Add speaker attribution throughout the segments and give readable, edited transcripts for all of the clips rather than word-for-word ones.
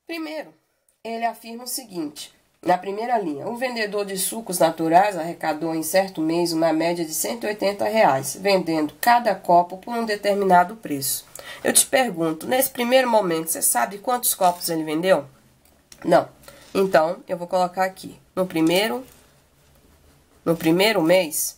Speaker 1: Primeiro, ele afirma o seguinte, na primeira linha, o vendedor de sucos naturais arrecadou em certo mês uma média de R$ 180, vendendo cada copo por um determinado preço. Eu te pergunto, nesse primeiro momento, você sabe quantos copos ele vendeu? Não. Então, eu vou colocar aqui, no primeiro mês,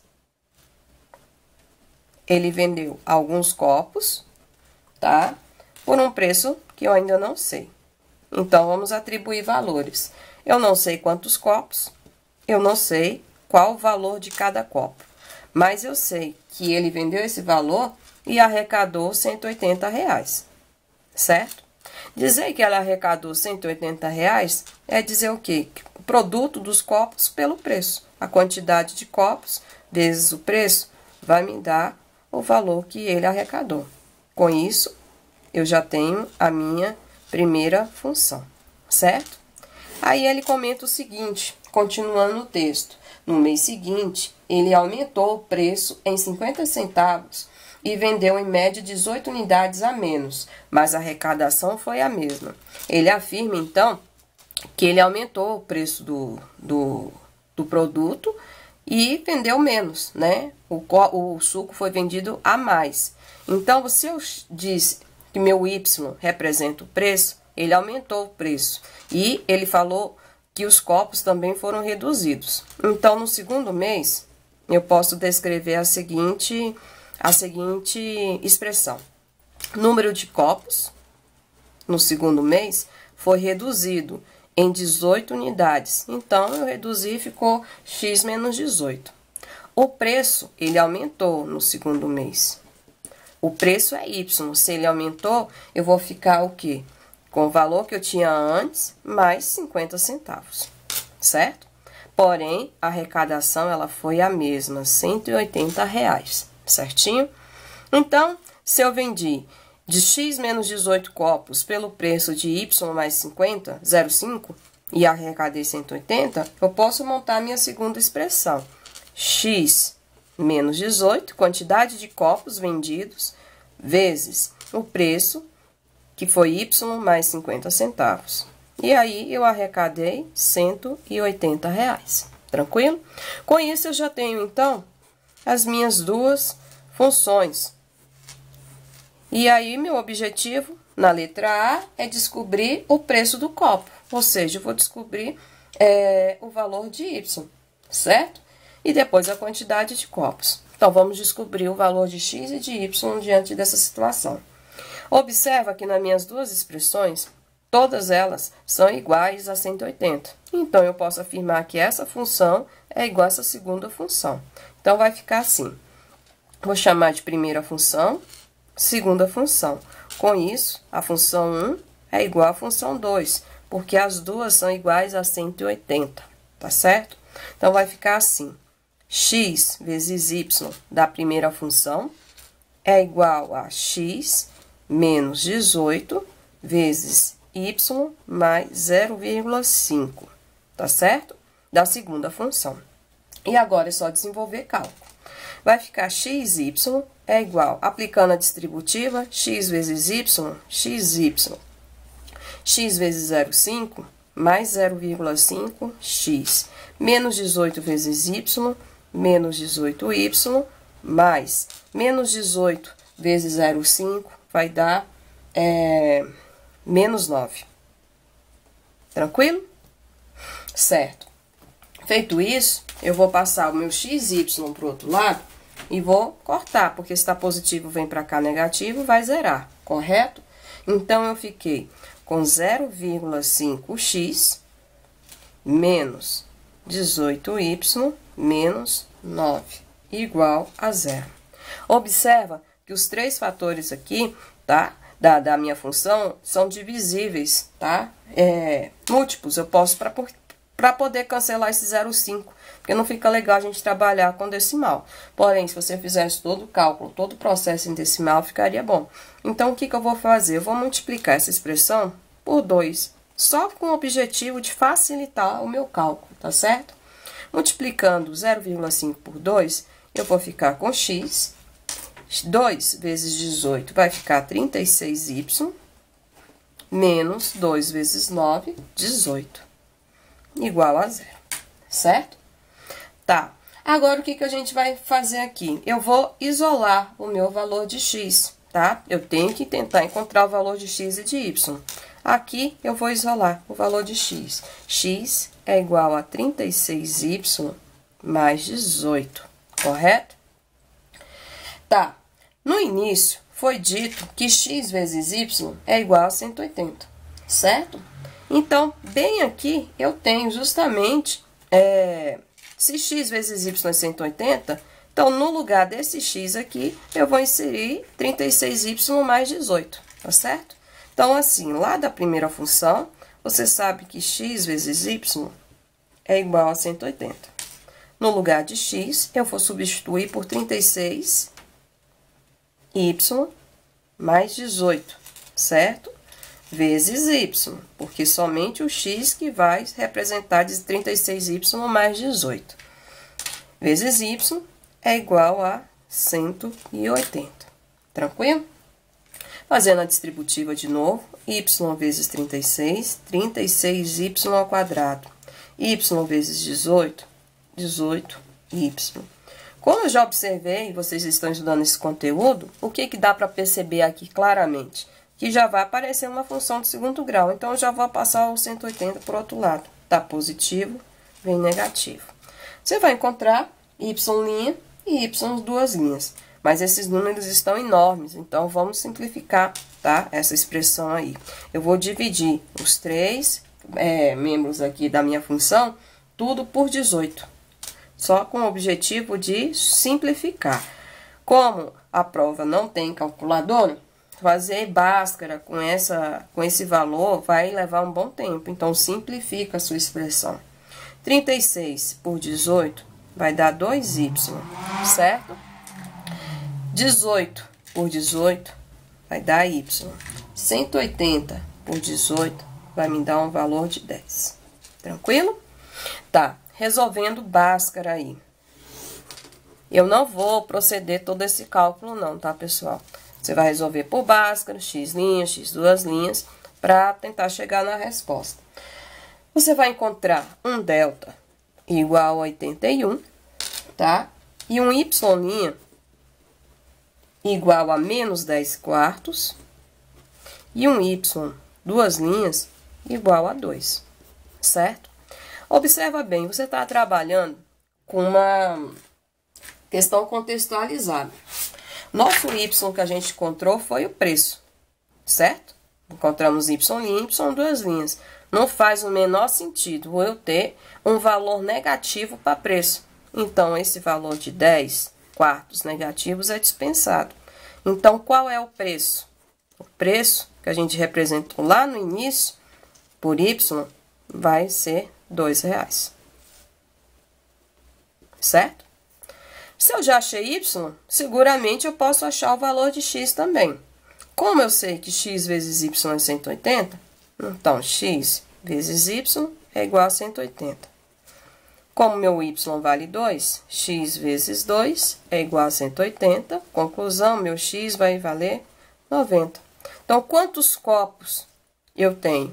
Speaker 1: ele vendeu alguns copos, tá? Por um preço que eu ainda não sei. Então, vamos atribuir valores. Eu não sei quantos copos, eu não sei qual o valor de cada copo. Mas eu sei que ele vendeu esse valor e arrecadou R$ 180, certo? Dizer que ela arrecadou R$ 180 é dizer o quê? O produto dos copos pelo preço. A quantidade de copos vezes o preço vai me dar o valor que ele arrecadou. Com isso, eu já tenho a minha primeira função, certo? Aí ele comenta o seguinte, continuando o texto. No mês seguinte, ele aumentou o preço em 50 centavos e vendeu em média 18 unidades a menos, mas a arrecadação foi a mesma. Ele afirma, então, que ele aumentou o preço do produto e vendeu menos, né? O suco foi vendido a mais. Então, se eu disse que meu Y representa o preço, ele aumentou o preço. E ele falou que os copos também foram reduzidos. Então, no segundo mês, eu posso descrever a seguinte expressão. Número de copos, no segundo mês, foi reduzido em 18 unidades. Então, eu reduzi e ficou X menos 18. O preço, ele aumentou no segundo mês. O preço é Y. Se ele aumentou, eu vou ficar o quê? Com o valor que eu tinha antes, mais 50 centavos, certo? Porém, a arrecadação, ela foi a mesma, R$ 180, certinho? Então, se eu vendi de X menos 18 copos pelo preço de Y mais 50, 0,5, e arrecadei 180, eu posso montar minha segunda expressão. X menos 18, quantidade de copos vendidos, vezes o preço, que foi Y mais 50 centavos. E aí, eu arrecadei R$ 180, tranquilo? Com isso, eu já tenho, então, as minhas duas funções. E aí, meu objetivo, na letra A, é descobrir o preço do copo. Ou seja, eu vou descobrir o valor de Y, certo? E depois a quantidade de copos. Então, vamos descobrir o valor de X e de Y diante dessa situação. Observa que nas minhas duas expressões, todas elas são iguais a 180. Então, eu posso afirmar que essa função é igual a essa segunda função. Então, vai ficar assim. Vou chamar de primeira função, segunda função. Com isso, a função 1 é igual à função 2, porque as duas são iguais a 180, tá certo? Então, vai ficar assim. X vezes Y da primeira função é igual a X menos 18 vezes Y mais 0,5, tá certo? Da segunda função. E agora é só desenvolver cálculo. Vai ficar XY é igual, aplicando a distributiva, X vezes Y, XY. X vezes 0,5 mais 0,5X. Menos 18 vezes Y, menos 18Y, mais menos 18 vezes 0,5 vai dar menos 9. Tranquilo? Certo. Feito isso, eu vou passar o meu XY para o outro lado e vou cortar, porque se está positivo vem para cá negativo, vai zerar, correto? Então, eu fiquei com 0,5x menos 18y menos 9, igual a zero. Observa que os três fatores aqui, tá? Da minha função são divisíveis, tá? Múltiplos, eu posso para poder cancelar esse 0,5, porque não fica legal a gente trabalhar com decimal. Porém, se você fizesse todo o cálculo, todo o processo em decimal, ficaria bom. Então, o que eu vou fazer? Eu vou multiplicar essa expressão por 2, só com o objetivo de facilitar o meu cálculo, tá certo? Multiplicando 0,5 por 2, eu vou ficar com x. 2 vezes 18 vai ficar 36y, menos 2 vezes 9, 18, igual a zero, certo? Tá, agora o que a gente vai fazer aqui? Eu vou isolar o meu valor de x, tá? Eu tenho que tentar encontrar o valor de x e de y. Aqui, eu vou isolar o valor de x. X é igual a 36y mais 18, correto? Tá, no início, foi dito que x vezes y é igual a 180, certo? Então, bem aqui, eu tenho justamente, se x vezes y é 180, então, no lugar desse x aqui, eu vou inserir 36y mais 18, tá certo? Então, assim, lá da primeira função, você sabe que x vezes y é igual a 180. No lugar de x, eu vou substituir por 36y mais 18, certo? Vezes y, porque somente o x que vai representar de 36y mais 18. Vezes y é igual a 180. Tranquilo? Fazendo a distributiva de novo, y vezes 36, 36y ao quadrado. Y vezes 18, 18y. Como eu já observei, vocês estão estudando esse conteúdo, o que dá para perceber aqui claramente? Que já vai aparecer uma função de segundo grau, então eu já vou passar o 180 para o outro lado. Tá positivo, vem negativo. Você vai encontrar y' e y duas linhas, mas esses números estão enormes, então vamos simplificar, tá? Essa expressão aí. Eu vou dividir os três membros aqui da minha função, tudo por 18. Só com o objetivo de simplificar. Como a prova não tem calculadora, fazer Bhaskara com esse valor vai levar um bom tempo. Então, simplifica a sua expressão. 36 por 18 vai dar 2y, certo? 18 por 18 vai dar y. 180 por 18 vai me dar um valor de 10. Tranquilo? Tá. Resolvendo Bhaskara aí. Eu não vou proceder todo esse cálculo não, tá, pessoal? Você vai resolver por Bhaskara, x', x duas linhas, para tentar chegar na resposta. Você vai encontrar um delta igual a 81, tá? E um y' igual a menos 10 quartos. E um y, duas linhas, igual a 2, certo? Observa bem, você está trabalhando com uma questão contextualizada. Nosso y que a gente encontrou foi o preço, certo? Encontramos y', y duas linhas. Não faz o menor sentido eu ter um valor negativo para preço. Então, esse valor de 10 quartos negativos é dispensado. Então, qual é o preço? O preço que a gente representou lá no início, por y, vai ser R$2, certo? Se eu já achei y, seguramente eu posso achar o valor de x também. Como eu sei que x vezes y é 180, então x vezes y é igual a 180. Como meu y vale 2, x vezes 2 é igual a 180. Conclusão, meu x vai valer 90. Então, quantos copos eu tenho?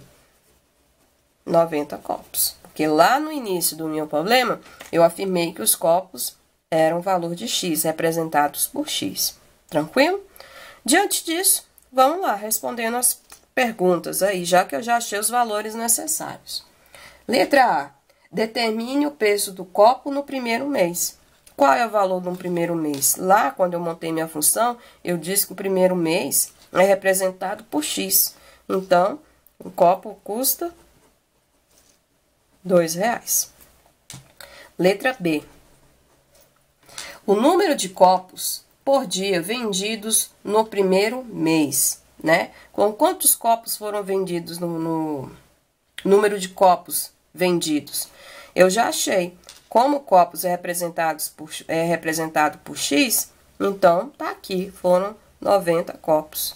Speaker 1: 90 copos. Porque lá no início do meu problema, eu afirmei que os copos eram valor de x, representados por x. Tranquilo? Diante disso, vamos lá, respondendo as perguntas aí, já que eu já achei os valores necessários. Letra A. Determine o preço do copo no primeiro mês. Qual é o valor no primeiro mês? Lá, quando eu montei minha função, eu disse que o primeiro mês é representado por x. Então, o copo custa R$2. Letra B. O número de copos por dia vendidos no primeiro mês, né? Com quantos copos foram vendidos no número de copos vendidos? Eu já achei. Como copos é representado por x, então tá aqui, foram 90 copos.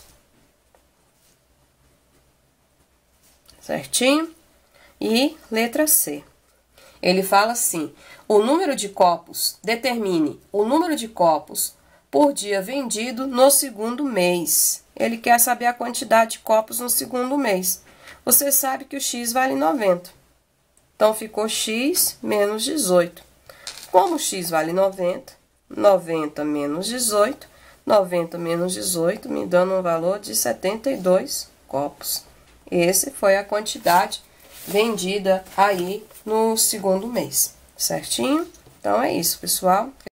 Speaker 1: Certinho? E letra C. Ele fala assim: o número de copos, determine o número de copos por dia vendido no segundo mês. ele quer saber a quantidade de copos no segundo mês. Você sabe que o X vale 90. Então, ficou X menos 18. Como X vale 90, 90 menos 18, 90 menos 18 me dando um valor de 72 copos. Esse foi a quantidade vendida aí no segundo mês, certinho? Então, é isso, pessoal.